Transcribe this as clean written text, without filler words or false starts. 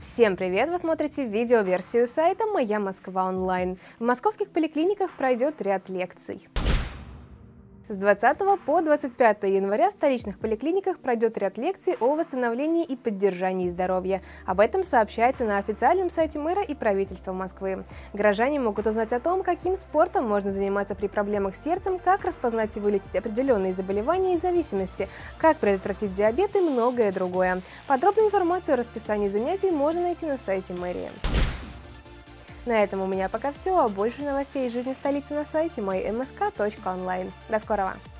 Всем привет! Вы смотрите видеоверсию сайта «Моя Москва онлайн». В московских поликлиниках пройдет ряд лекций. С 20 по 25 января в столичных поликлиниках пройдет ряд лекций о восстановлении и поддержании здоровья. Об этом сообщается на официальном сайте мэра и правительства Москвы. Горожане могут узнать о том, каким спортом можно заниматься при проблемах с сердцем, как распознать и вылечить определенные заболевания и зависимости, как предотвратить диабет и многое другое. Подробную информацию о расписании занятий можно найти на сайте мэрии. На этом у меня пока все, а больше новостей из жизни столицы на сайте mymsk.online. До скорого!